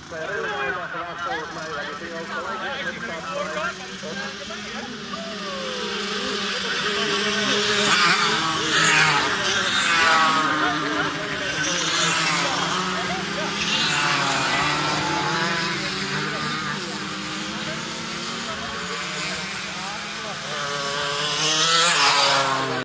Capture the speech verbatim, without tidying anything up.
Volgens mij, dat ging ook gelijk met de